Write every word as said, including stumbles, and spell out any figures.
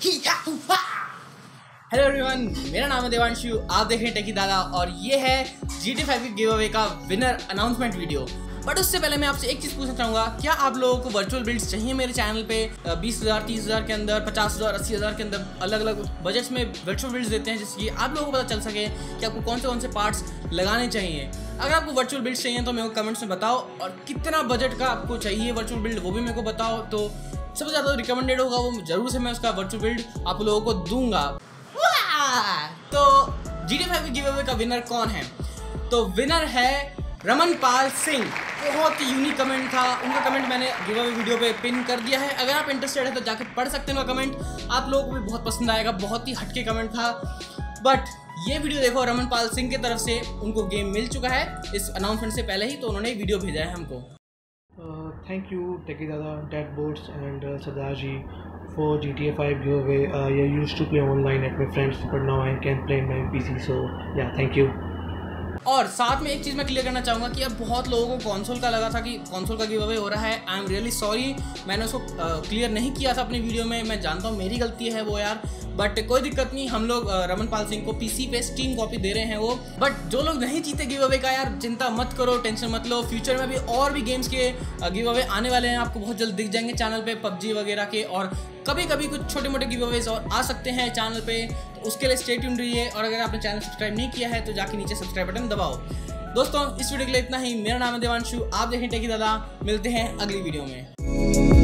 Hello everyone, मेरा नाम है देवांशु, आप देख रहे हैं टेकी दादा और ये है जी टी फाइव के गिव अवे का विनर अनाउंसमेंट वीडियो। बट उससे पहले मैं आपसे एक चीज़ पूछना चाहूँगा, क्या आप लोगों को वर्चुअल बिल्ड्स चाहिए मेरे चैनल पे? बीस हज़ार तीस हज़ार के अंदर, पचास हज़ार अस्सी हज़ार के अंदर अलग अलग बजट्स में वर्चुअल बिल्ड्स देते हैं, जिससे कि आप लोगों को पता चल सके कि आपको कौन से कौन से पार्ट्स लगाने चाहिए। अगर आपको वर्चुअल बिल्ड्स चाहिए तो मेरे को कमेंट्स में बताओ, और कितना बजट का आपको चाहिए वर्चुअल बिल्ड वो भी मेरे को बताओ। तो सबसे ज़्यादा रिकमेंडेड होगा वो जरूर से मैं उसका वर्चुअल बिल्ड आप लोगों को दूंगा। तो जी टी फाइव के गिव अवे का विनर कौन है? तो विनर है रमनपाल सिंह। बहुत ही यूनिक कमेंट था उनका, कमेंट मैंने गिव अवे वीडियो पे पिन कर दिया है। अगर आप इंटरेस्टेड है तो जाके पढ़ सकते हैं उनका कमेंट, आप लोगों को भी बहुत पसंद आएगा। बहुत ही हटके कमेंट था, बट ये वीडियो देखो, रमनपाल सिंह की तरफ से उनको गेम मिल चुका है इस अनाउंसमेंट से पहले ही, तो उन्होंने वीडियो भेजा है हमको। थैंक यू टेकी दादा, dead boards and Sardar ji for G T A five giveaway. Uh, I used to play online at my friends, but now I can play in my P C. So yeah, thank you. और साथ में एक चीज़ मैं clear करना चाहूँगा कि अब बहुत लोगों को कंसोल का लगा था कि कंसोल का गिव अवे हो रहा है। आई एम रियली सॉरी, मैंने उसको क्लियर uh, नहीं किया था अपनी वीडियो में। मैं जानता हूँ मेरी गलती है वो यार, बट कोई दिक्कत नहीं। हम लोग uh, रमनपाल सिंह को पीसी पे स्टीम कॉपी दे रहे हैं वो। बट जो लोग नहीं जीते गिव अवे का, यार चिंता मत करो, टेंशन मत लो। फ्यूचर में भी और भी गेम्स के गिव अवे आने वाले हैं, आपको बहुत जल्द दिख जाएंगे चैनल पे, पबजी वगैरह के। और कभी कभी कुछ छोटे मोटे गिव अवेज और आ सकते हैं चैनल पे, तो उसके लिए स्टे ट्यून्ड रहिए। और अगर आपने चैनल सब्सक्राइब नहीं किया है तो जाके नीचे सब्सक्राइब बटन दबाओ। दोस्तों, इस वीडियो के लिए इतना ही। मेरा नाम है देवांशु, आप देखें टेकी दादा। मिलते हैं अगली वीडियो में।